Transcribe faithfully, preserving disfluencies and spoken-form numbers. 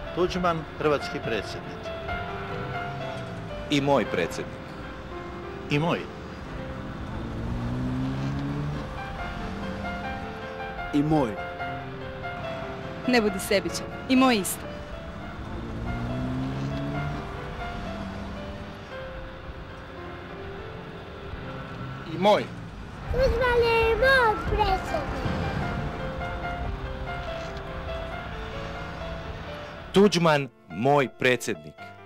Tuđman, hrvatski predsjednik. I moj predsjednik. I moj. I moj. Ne budi sebičan. I moj isto. I moj. Tuđman je moj predsjednik. Tuđman, moj predsjednik.